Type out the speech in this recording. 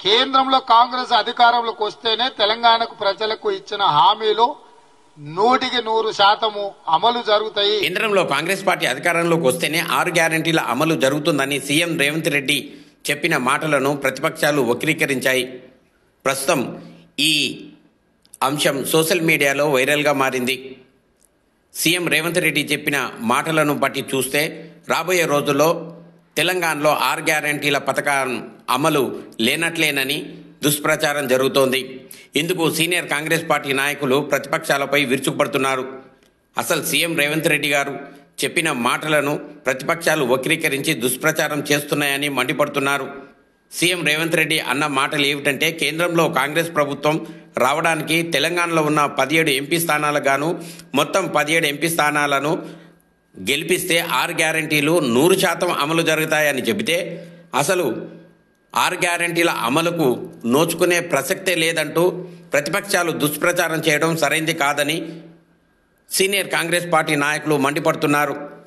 కేంద్రంలో కాంగ్రెస్ అధికారంలోకి వస్తేనే తెలంగాణకు ప్రజలకు ఇచ్చిన హామీలు 100% అమలు జరుగుతాయి. కేంద్రంలో కాంగ్రెస్ పార్టీ అధికారంలోకి వస్తేనే 6 గ్యారెంటీల అమలు జరుగుతుందని సీఎం రేవంత్ రెడ్డి చెప్పిన మాటలను ప్రతిపక్షాలు వక్రీకరించాయి. ప్రస్తుతం ఈ అంశం సోషల్ మీడియాలో వైరల్గా మారింది. సీఎం రేవంత్ రెడ్డి చెప్పిన మాటలను బట్టి చూస్తే రాబోయే రోజుల్లో తెలంగాణలో 6 గ్యారెంటీల పథకం అమలు లేనట్లేనని దుష్ప్రచారం జరుగుతోంది. ఇందుకు సీనియర్ కాంగ్రెస్ పార్టీ నాయకులు ప్రతిపక్షాలపై విరుచుకుపడుతున్నారు. అసలు సీఎం రేవంత్ రెడ్డి గారు చెప్పిన మాటలను ప్రతిపక్షాలు వక్రీకరించి దుష్ప్రచారం చేస్తున్నాయని మండిపడుతున్నారు. సీఎం రేవంత్ రెడ్డి అన్న మాటలు ఏమిటంటే, కేంద్రంలో కాంగ్రెస్ ప్రభుత్వం రావడానికి తెలంగాణలో ఉన్న 17 ఎంపీ స్థానాలకు గాను మొత్తం 17 ఎంపీ స్థానాలను గెలిపిస్తే 6 గ్యారెంటీలు 100% అమలు జరుగుతాయని చెబితే అసలు 6 గ్యారెంటీల అమలుకు నోచుకునే ప్రసక్తే లేదంటూ ప్రతిపక్షాలు దుష్ప్రచారం చేయడం సరైంది కాదని సీనియర్ కాంగ్రెస్ పార్టీ నాయకులు మండిపడుతున్నారు.